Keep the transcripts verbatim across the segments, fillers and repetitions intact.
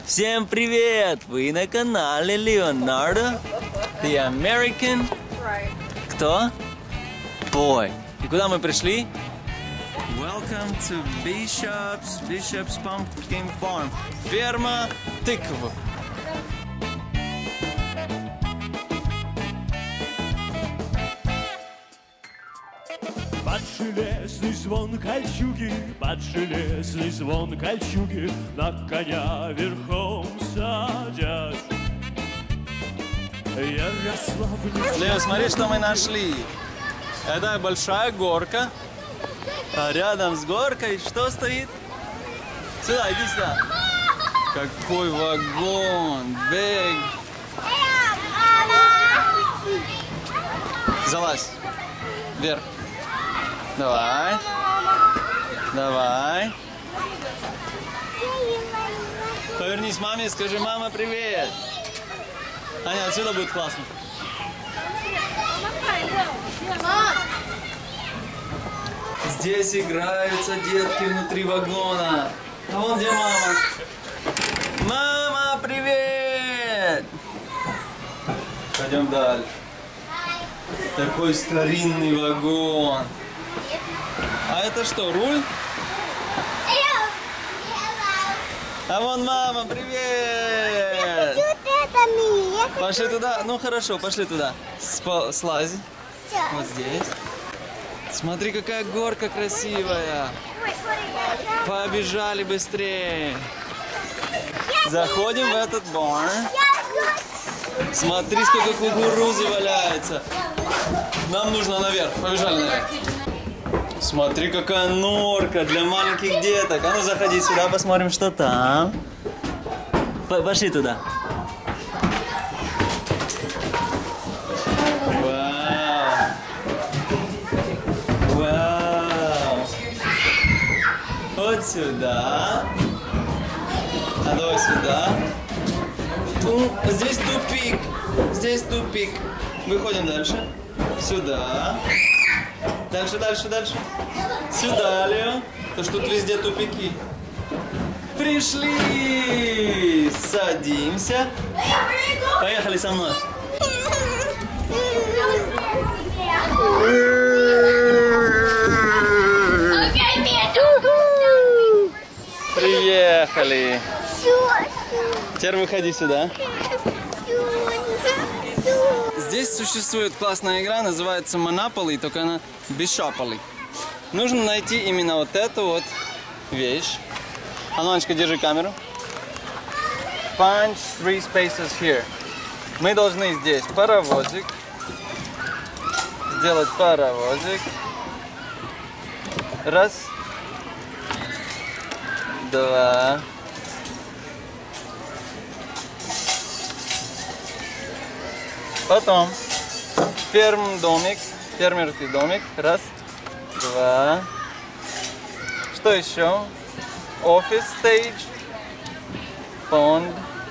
Всем привет! Вы на канале Leonardo The American. Кто? Boy. И куда мы пришли? Welcome to Bishop's Bishop's Pumpkin Farm. Ферма тыкв. Под железный звон кольчуги, под железный звон кольчуги, на коня верхом садясь. Ярославль... Лео, смотри, что мы нашли. Это большая горка. А рядом с горкой что стоит? Сюда, иди сюда. Какой вагон. Бэг. Залазь. Вверх. Давай. Давай. Повернись маме и скажи: мама, привет. Аня, отсюда будет классно. Здесь играются детки внутри вагона. А вон где мама. Мама, привет. Пойдем дальше. Такой старинный вагон. А это что, руль? А вон мама, привет! Пошли туда. Ну хорошо, пошли туда. Спа слазь. Вот здесь. Смотри, какая горка красивая. Побежали быстрее. Заходим в этот бар. Смотри, сколько кукурузы валяется. Нам нужно наверх. Побежали наверх. Смотри, какая норка для маленьких деток. А ну заходи сюда, посмотрим, что там. Пошли туда. Вау. Вау. Вот сюда. А давай сюда. Ту. Здесь тупик. Здесь тупик. Выходим дальше. Сюда. Дальше, дальше, дальше. Сюда, Лео. То что тут везде тупики. Пришли. Садимся. Поехали со мной. Приехали. Теперь выходи сюда. Здесь существует классная игра, называется Monopoly, только она Bishopoly. Нужно найти именно вот эту вот вещь. Алоночка, держи камеру. Punch three spaces here. Мы должны здесь паровозик. Сделать паровозик. Раз. Два. Потом ферм домик, фермерский домик. Раз, два. Что еще? Офис стейдж. Понд.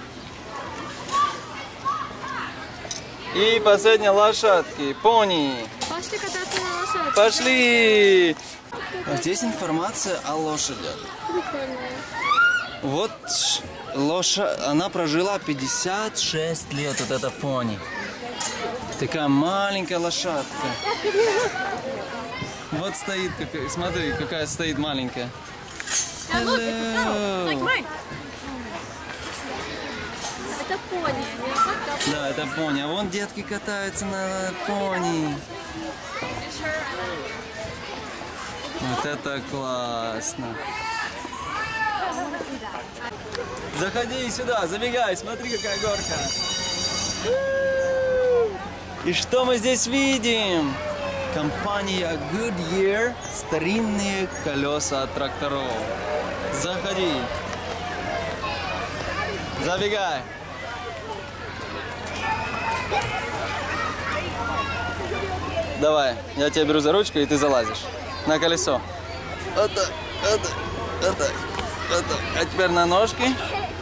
И последние лошадки. Пони. Пошли кататься на лошадке. Пошли. А здесь информация о лошадях. Прикольно. Вот лошадь, она прожила пятьдесят шесть лет, вот эта пони. Такая маленькая лошадка. Вот стоит, какая, смотри, какая стоит маленькая. Hello. Hello. Это пони. Да, это пони. А вон детки катаются на пони. Вот это классно. Заходи сюда, забегай, смотри, какая горка. И что мы здесь видим? Компания Goodyear, старинные колеса от тракторов. Заходи. Забегай. Давай, я тебя беру за ручку, и ты залазишь на колесо. Вот так, вот так, вот так, вот так. А теперь на ножки.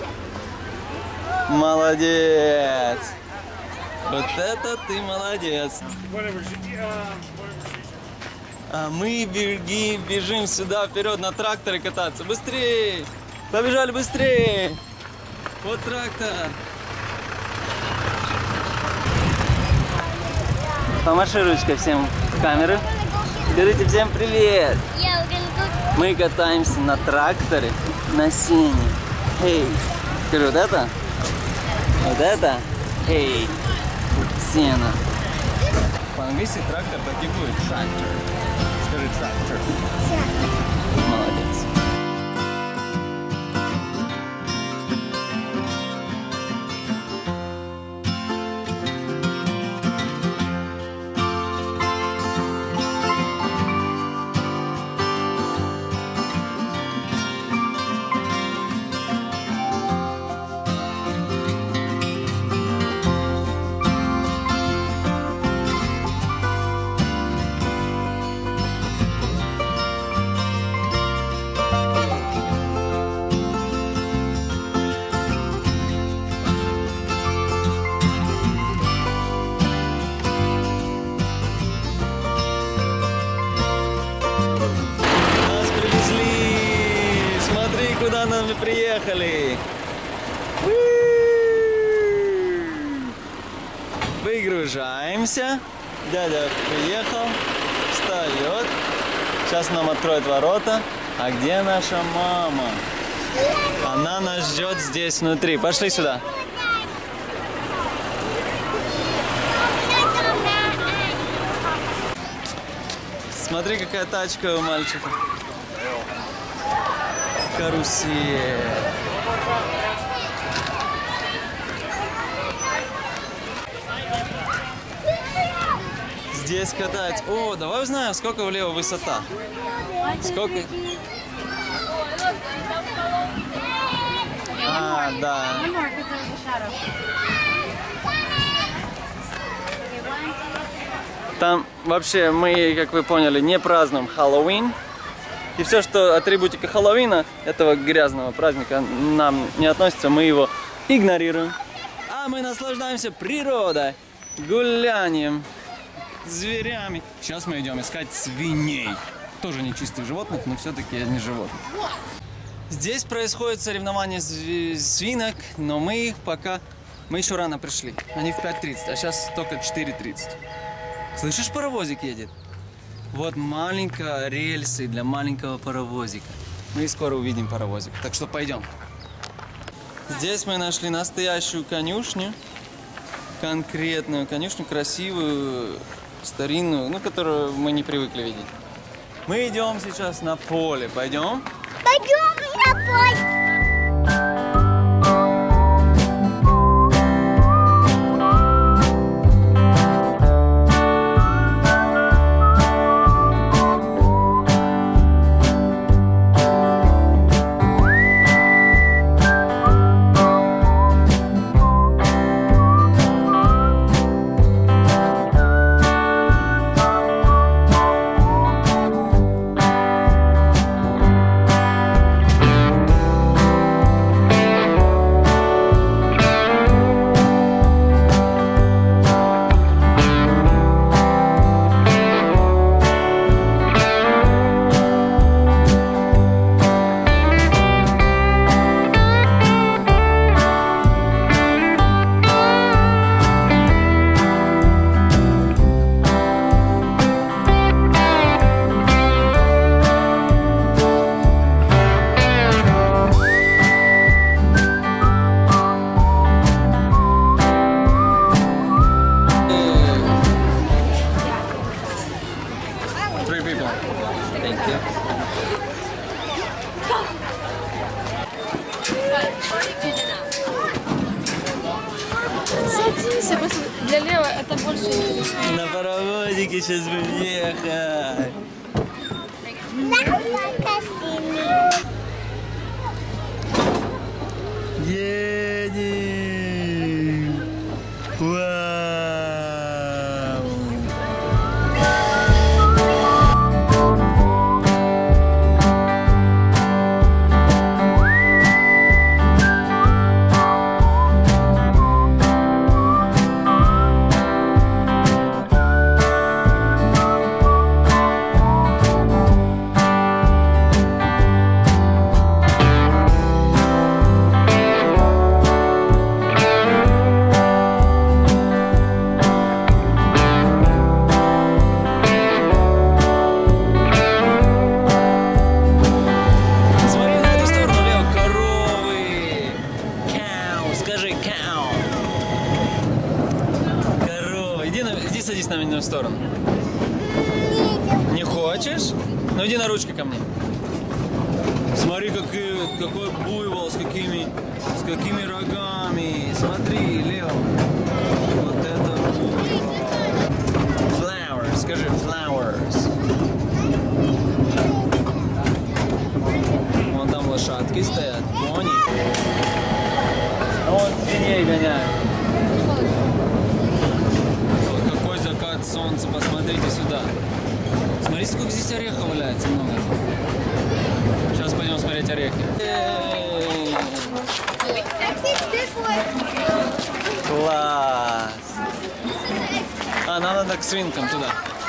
Молодец. Вот это ты молодец. А мы беги, бежим сюда вперед на тракторе кататься. Быстрее! Побежали быстрее! Вот трактор. Помаши ручкой всем в камеру. Скажите всем привет. Мы катаемся на тракторе на сене. Эй, скажи, вот это? Вот это? Эй, сено. По-английски трактор так и будет. Трактор. Скажи трактор. Молодец. Куда мы приехали? Выгружаемся. Дядя приехал, встает. Сейчас нам откроет ворота. А где наша мама? Она нас ждет здесь внутри. Пошли сюда. Смотри, какая тачка у мальчика. Карусель. Здесь катать. О, давай узнаем, сколько влево высота. Сколько? А, да. Там вообще мы, как вы поняли, не празднуем Хэллоуин. И все, что атрибутика Хэллоуина, этого грязного праздника, нам не относится, мы его игнорируем. А мы наслаждаемся природой, гулянием, зверями. Сейчас мы идем искать свиней. Тоже не чистых животных, но все-таки не животных. Здесь происходит соревнование свинок, но мы их пока... Мы еще рано пришли. Они в пять тридцать, а сейчас только четыре тридцать. Слышишь, паровозик едет? Вот маленькие рельсы для маленького паровозика. Мы скоро увидим паровозик, так что пойдем. Здесь мы нашли настоящую конюшню. Конкретную конюшню, красивую, старинную, ну, которую мы не привыкли видеть. Мы идем сейчас на поле. Пойдем? Пойдем на поле. Садись, для Лео это больше интересно. На паровозике сейчас будем ехать. Едем. Вау. на меня в сторону? Не хочешь? Ну иди на ручки ко мне. Смотри, какой, какой буйвол, с какими, с какими рогами. Смотри, Лео. Вот это буйвол. Flowers, скажи flowers. Вон там лошадки стоят, пони. А вон свиней гоняют. Какой закат солнца, посмотрите сюда. Смотрите, сколько здесь орехов валяется много. Сейчас пойдем смотреть орехи. Класс! А, нам надо к свинкам туда.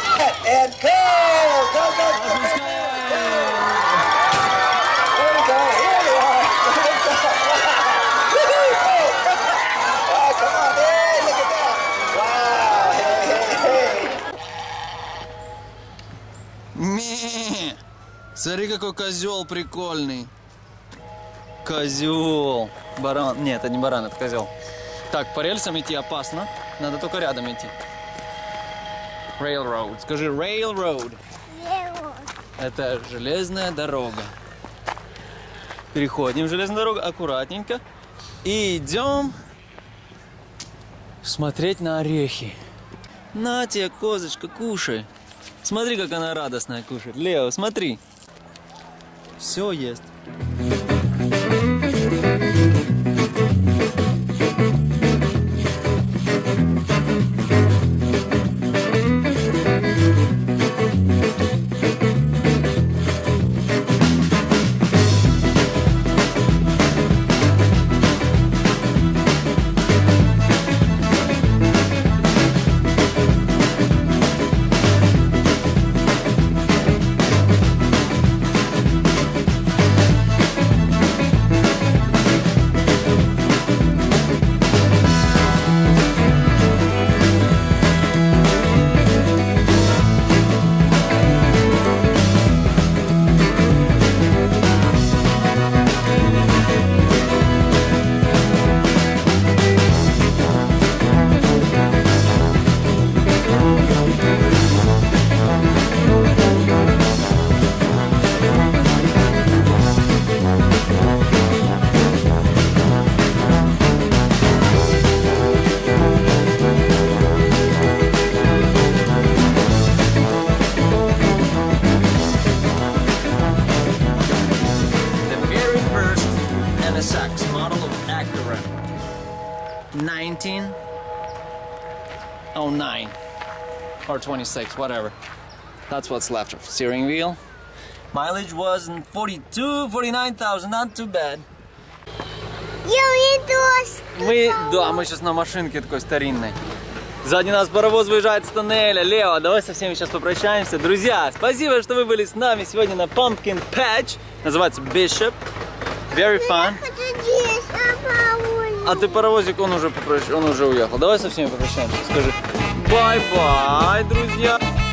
Ми! Смотри, какой козел прикольный. Козел. Баран. Нет, это не баран, это козел. Так, по рельсам идти опасно. Надо только рядом идти. Railroad. Скажи railroad. Это железная дорога. Переходим железную дорогу аккуратненько. И идем смотреть на орехи. На тебе, козочка, кушай. Смотри, как она радостная кушает. Лео, смотри. Все ест. nineteen oh nine or twenty-six, whatever. That's what's left of steering wheel. Mileage was forty-two, forty-nine thousand, not too bad. Мы, да, мы сейчас на машинке такой старинной. Сзади нас паровоз выезжает с тоннеля. Лео, давай со всеми сейчас попрощаемся. Друзья, спасибо, что вы были с нами сегодня на Pumpkin Patch. Называется Bishop. Very fun. А ты паровозик, он уже попрощ... он уже уехал. Давай со всеми попрощаемся. Скажи бай-бай, друзья.